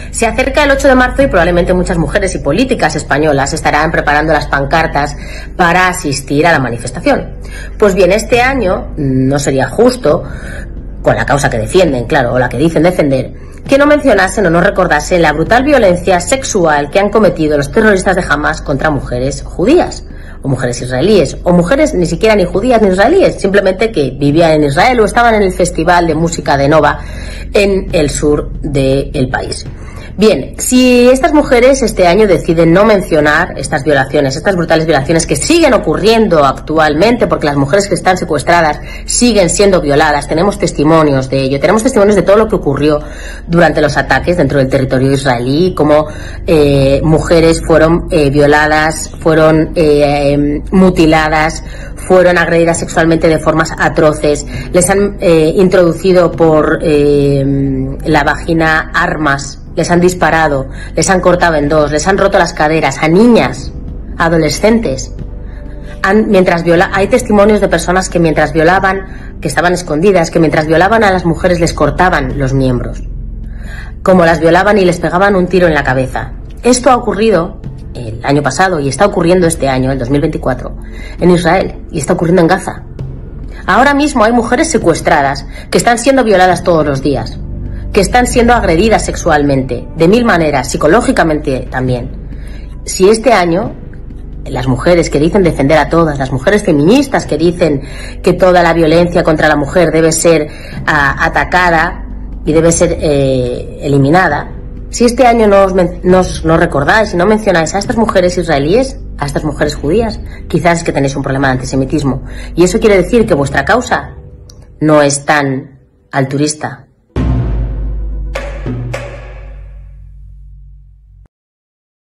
Se acerca el 8 de marzo y probablemente muchas mujeres y políticas españolas estarán preparando las pancartas para asistir a la manifestación. Pues bien, este año no sería justo, con la causa que defienden, claro, o la que dicen defender, que no mencionasen o no recordasen la brutal violencia sexual que han cometido los terroristas de Hamas contra mujeres judías, o mujeres israelíes, o mujeres ni siquiera ni judías ni israelíes, simplemente que vivían en Israel o estaban en el festival de música de Nova en el sur del país. Bien, si estas mujeres este año deciden no mencionar estas violaciones, estas brutales violaciones que siguen ocurriendo actualmente, porque las mujeres que están secuestradas siguen siendo violadas, tenemos testimonios de ello, tenemos testimonios de todo lo que ocurrió durante los ataques dentro del territorio israelí, como mujeres fueron violadas, fueron mutiladas, fueron agredidas sexualmente de formas atroces, les han introducido por la vagina armas, les han disparado, les han cortado en dos, les han roto las caderas a niñas, adolescentes. Hay testimonios de personas que mientras violaban, que estaban escondidas, que mientras violaban a las mujeres les cortaban los miembros, como las violaban y les pegaban un tiro en la cabeza. Esto ha ocurrido el año pasado y está ocurriendo este año, el 2024, en Israel, y está ocurriendo en Gaza. Ahora mismo hay mujeres secuestradas que están siendo violadas todos los días, que están siendo agredidas sexualmente, de mil maneras, psicológicamente también. Si este año las mujeres que dicen defender a todas, las mujeres feministas que dicen que toda la violencia contra la mujer debe ser atacada y debe ser eliminada, si este año no recordáis y no mencionáis a estas mujeres israelíes, a estas mujeres judías, quizás es que tenéis un problema de antisemitismo. Y eso quiere decir que vuestra causa no es tan altruista,